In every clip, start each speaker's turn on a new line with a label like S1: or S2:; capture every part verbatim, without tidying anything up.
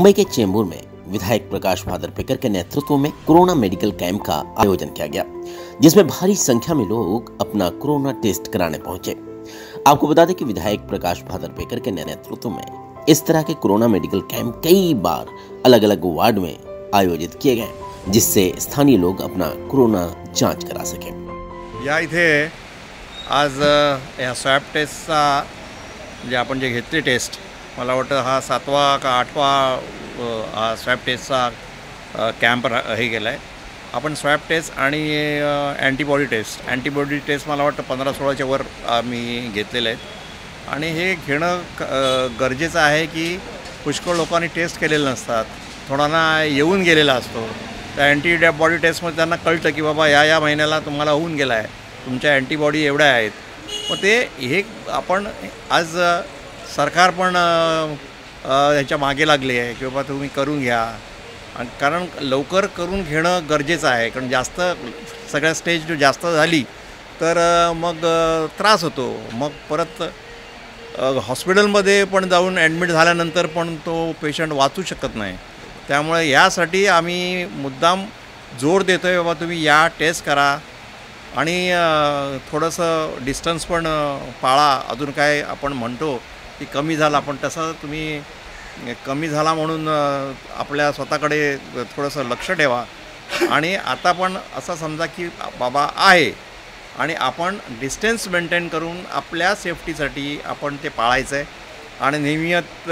S1: मुंबई के चेंबूर में विधायक प्रकाश भादरपेकर के नेतृत्व में कोरोना मेडिकल कैंप का आयोजन किया गया, जिसमें भारी संख्या में लोग अपना कोरोना टेस्ट कराने पहुंचे। आपको बता दें कि विधायक प्रकाश भादरपेकर के नेतृत्व में इस तरह के कोरोना मेडिकल कैंप कई बार अलग अलग वार्ड में आयोजित किए गए, जिससे स्थानीय लोग अपना कोरोना जांच करा सके।
S2: या इथे आज या स्वॅब टेस्टचा म्हणजे आपण जे घेतली टेस्ट, मला वाटतं हा सातवा का आठवा हा स्वॅब टेस्टचा कॅम्प हे गेला आहे। आपण स्वॅब टेस्ट आणि अँटीबॉडी टेस्ट अँटीबॉडी टेस्ट मला वाटतं पंधरा सोळाच्या वर आम्ही घेतलेले आहेत आणि हे घेणं गरजेचं आहे की पुष्कळ लोकांनी टेस्ट केलेले नसतात, थोडाना येऊन गेलेला असतो। त्या अँटीबॉडी टेस्टमध्ये त्यांना कळतं की बाबा या या महिन्याला तुम्हाला होऊन गेला आहे, तुमच्या अँटीबॉडी एवढ्या आहेत। मग ते हे आपण आज सरकार पण ह्याच्या मागे लागले आहे की बाबा तुम्ही करून घ्या, आणि कारण लवकर करून घेणं गरजेचं आहे। कारण जास्त सगळ्या स्टेज जास्त झाली तर मग त्रास होतो, मग परत हॉस्पिटलमध्ये पण जाऊन ॲडमिट झाल्यानंतर पण तो पेशंट वाचू शकत नाही। त्यामुळे यासाठी आम्ही मुद्दाम जोर देतो आहे बाबा तुम्ही या टेस्ट करा आणि थोडंसं डिस्टन्स पण पाळा। अजून काय आपण म्हणतो की कमी झाला, पण तसं तुम्ही कमी झाला म्हणून आपल्या स्वतःकडे थोडंसं लक्ष ठेवा। आणि आता पण असं समजा की बाबा आहे आणि आपण डिस्टन्स मेंटेन करून आपल्या सेफ्टीसाठी आपण ते पाळायचं आहे आणि नियमित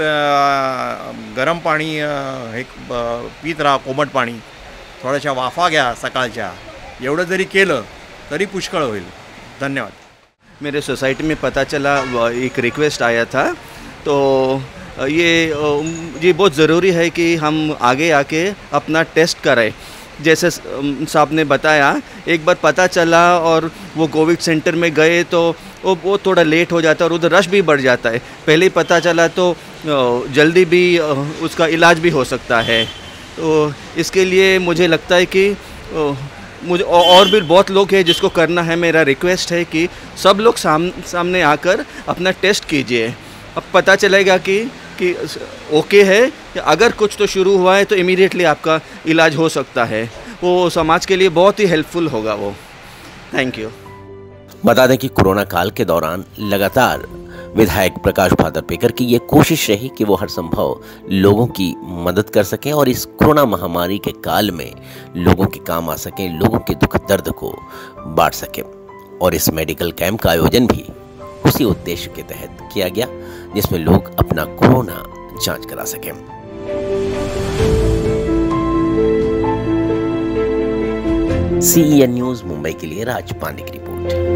S2: गरम पाणी हे पीत राहा, कोमट पाणी, थोड्याशा वाफा घ्या सकाळच्या। एवढं जरी केलं तरी पुष्कळ होईल। धन्यवाद।
S3: मेरे सोसाइटी में पता चला एक रिक्वेस्ट आया था, तो ये ये बहुत ज़रूरी है कि हम आगे आके अपना टेस्ट करें। जैसे साहब ने बताया, एक बार पता चला और वो कोविड सेंटर में गए तो वो वो थोड़ा लेट हो जाता है और उधर रश भी बढ़ जाता है। पहले ही पता चला तो जल्दी भी उसका इलाज भी हो सकता है। तो इसके लिए मुझे लगता है कि मुझे और भी बहुत लोग हैं जिसको करना है। मेरा रिक्वेस्ट है कि सब लोग साम, सामने आकर अपना टेस्ट कीजिए। अब पता चलेगा कि कि ओके है, अगर कुछ तो शुरू हुआ है तो इमीडिएटली आपका इलाज हो सकता है। वो समाज के लिए बहुत ही हेल्पफुल होगा वो। Thank you.
S1: बता दें कि कोरोना काल के दौरान लगातार विधायक प्रकाश भादरपेकर की ये कोशिश रही कि वो हर संभव लोगों की मदद कर सकें और इस कोरोना महामारी के काल में लोगों के काम आ सकें, लोगों के दुख दर्द को बांट सकें। और इस मेडिकल कैंप का आयोजन भी उसी उद्देश्य के तहत किया गया, जिसमें लोग अपना कोरोना जांच करा सकें। C E N news Mumbai के लिए राज पांडे की रिपोर्ट।